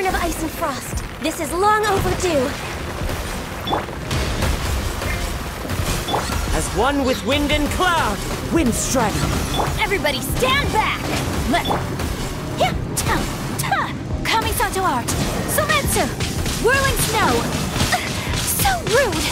return of ice and frost. This is long overdue. As one with wind and cloud, wind strike. Everybody stand back! Kamisato art! Sometsu! Whirling snow! So rude!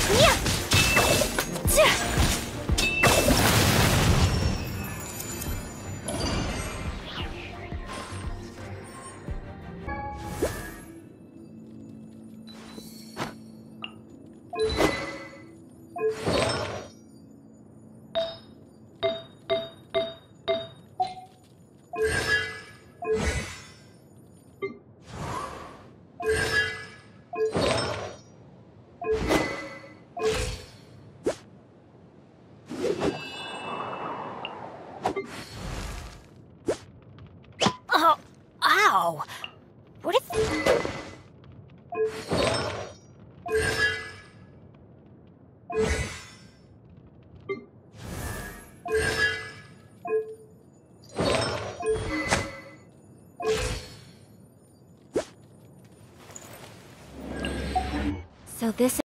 Oh, ow! What is... So this